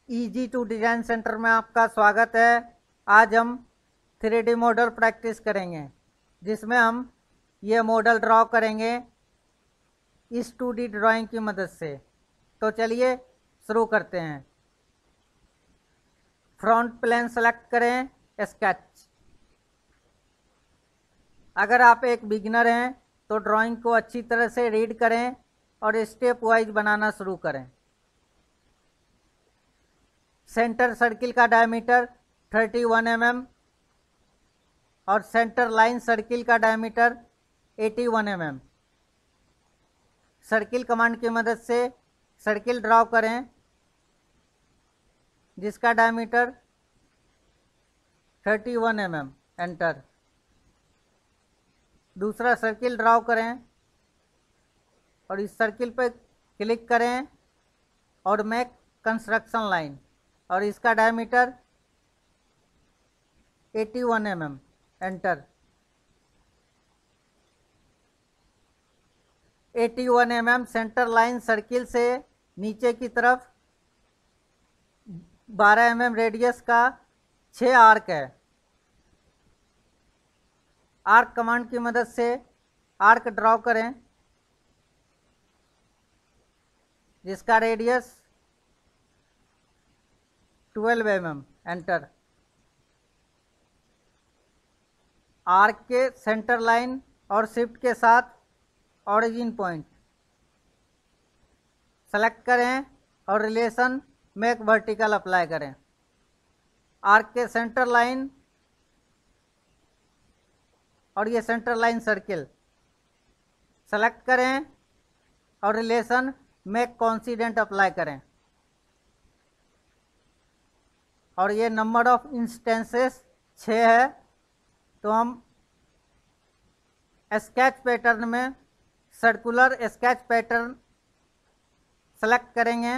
Easy to design centre में आपका स्वागत है। आज हम 3D मॉडल प्रैक्टिस करेंगे जिसमें हम ये मॉडल ड्रॉ करेंगे इस 2D ड्राइंग की मदद से। तो चलिए शुरू करते हैं। फ्रंट प्लेन सेलेक्ट करें, स्केच। अगर आप एक बिगिनर हैं तो ड्राइंग को अच्छी तरह से रीड करें और स्टेप वाइज बनाना शुरू करें। सेंटर सर्किल का डायमीटर 31 mm और सेंटर लाइन सर्किल का डायमीटर 81 mm। सर्किल कमांड की मदद से सर्किल ड्रॉ करें जिसका डायमीटर 31 mm। एंटर। दूसरा सर्किल ड्रॉ करें और इस सर्किल पर क्लिक करें और मेक कंस्ट्रक्शन लाइन और इसका diameter 81 mm। Enter. 81 mm centre line circle से नीचे की तरफ 12 mm रेडियस का 6 आर्क है। आर्क कमांड की मदद से आर्क ड्रॉ करें जिसका रेडियस 12 mm। एंटर। आर्क के सेंटर लाइन और शिफ्ट के साथ ओरिजिन पॉइंट सेलेक्ट करें और रिलेशन मेक वर्टिकल अप्लाई करें। आर्क के सेंटर लाइन और ये सेंटर लाइन सर्किल सेलेक्ट करें और रिलेशन मेक कोइंसिडेंट अप्लाई करें। और ये नंबर ऑफ इंस्टेंसेस 6 है तो हम स्केच पैटर्न में सर्कुलर स्केच पैटर्न सेलेक्ट करेंगे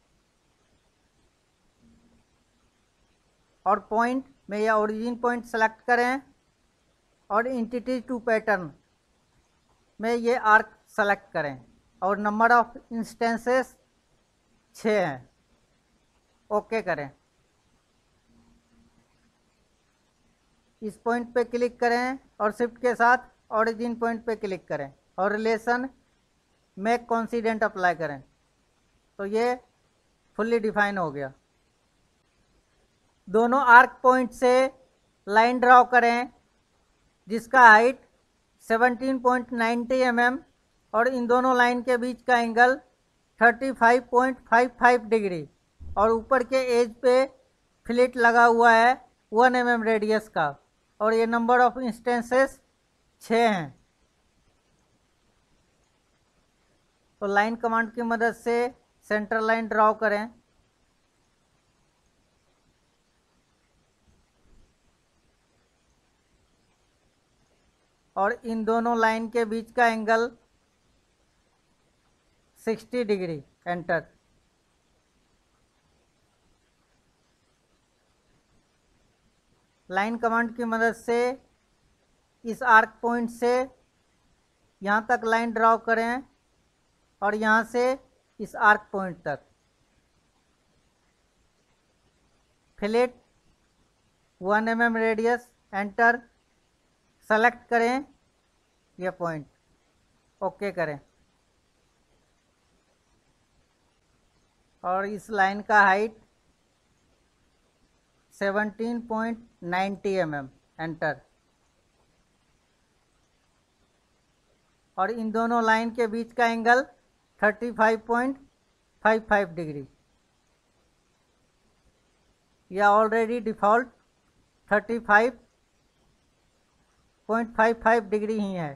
और पॉइंट में या ओरिजिन पॉइंट सेलेक्ट करें और एंटिटी टू पैटर्न में ये आर्क सेलेक्ट करें और नंबर ऑफ इंस्टेंसेस 6 हैं। ओके करें। इस पॉइंट पे क्लिक करें और शिफ्ट के साथ ओरिजिन पॉइंट पे क्लिक करें और रिलेशन मेक कोइंसिडेंट अप्लाई करें तो ये फुल्ली डिफाइन हो गया। दोनों आर्क पॉइंट से लाइन ड्रॉ करें जिसका हाइट 17.90 mm और इन दोनों लाइन के बीच का एंगल 35.55 डिग्री और ऊपर के एज पे फ्लिट लगा हुआ है 1 mm रेडियस का और ये नंबर ऑफ इंस्टेंसेस 6 हैं। तो लाइन कमांड की मदद से सेंटर लाइन ड्रॉ करें और इन दोनों लाइन के बीच का angle 60 degree. Enter. Line command की मदद से इस आर्क पॉइंट से यहाँ तक लाइन ड्रॉ करें और यहाँ से इस आर्क पॉइंट तक fillet 1 mm radius. Enter. Select करें ये पॉइंट। ओके करें और इस लाइन का हाइट 17.90 mm। एंटर। और इन दोनों लाइन के बीच का एंगल 35.55 डिग्री या ऑलरेडी डिफ़ॉल्ट 35.55 डिग्री ही है।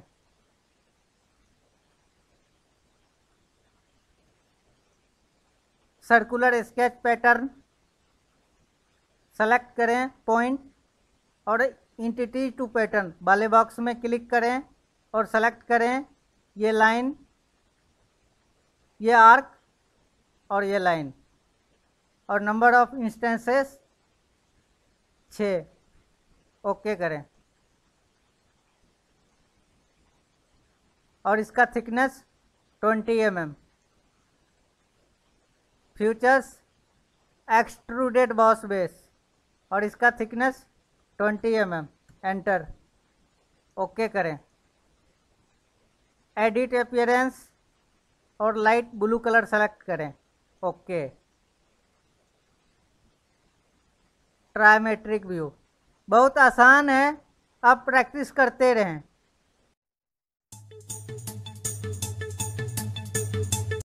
सर्कुलर स्केच पैटर्न सेलेक्ट करें पॉइंट और एंटिटी टू पैटर्न वाले बॉक्स में क्लिक करें और सेलेक्ट करें ये लाइन, ये आर्क और ये लाइन और नंबर ऑफ इंस्टेंसेस 6। ओके करें और इसका thickness 20 mm। Features extruded boss base और इसका थिकनेस 20 mm। एंटर, ओके करें। एडिट अपीयरेंस और लाइट ब्लू कलर सेलेक्ट करें, ओके। ट्रायमेट्रिक व्यू बहुत आसान है, आप प्रैक्टिस करते रहें।